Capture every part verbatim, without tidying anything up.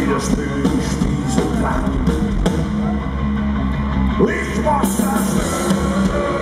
wieder spür ich diese Klang. Ich muss zerstören.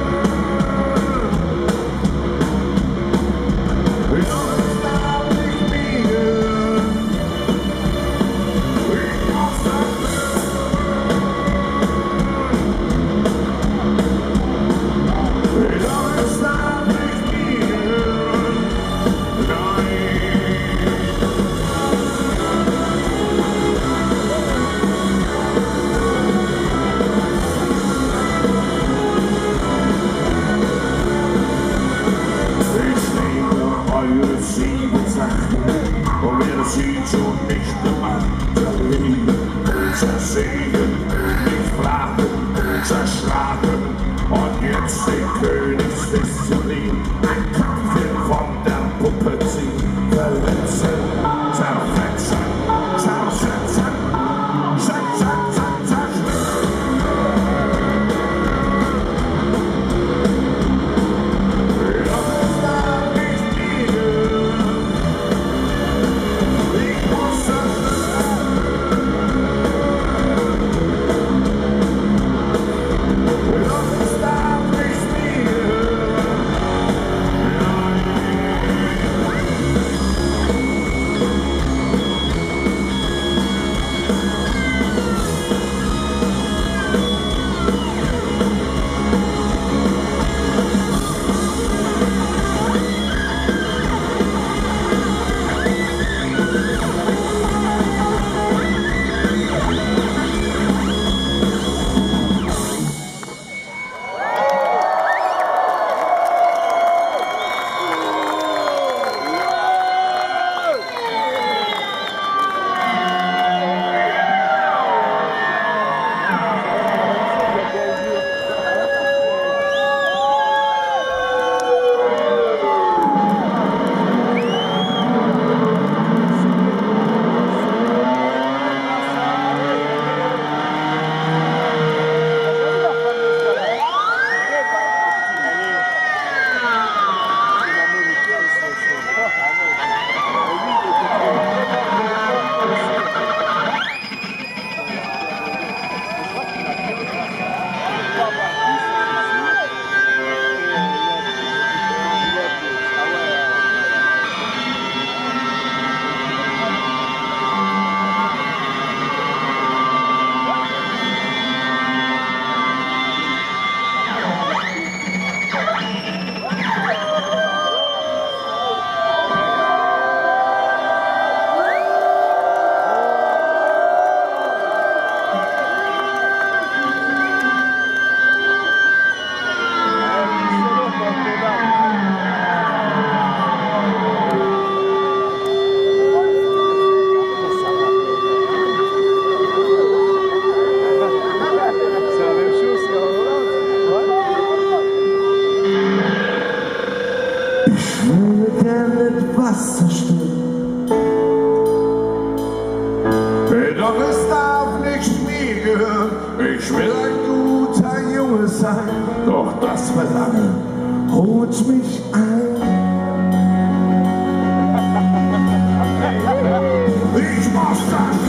Und wer das sieht, schon nicht gemacht, zerlegen, zersehen, nicht fragen, zerschlagen und jetzt den Königsdisziplin. Ein Kampfchen von der Puppe ziehen, verletzen, zerfetzen, zersetzen, setzen, zerstören. Was zerstören. Doch es darf nicht mir gehören. Ich will ein guter Junge sein, doch das Verlangen holt mich ein. Ich muss das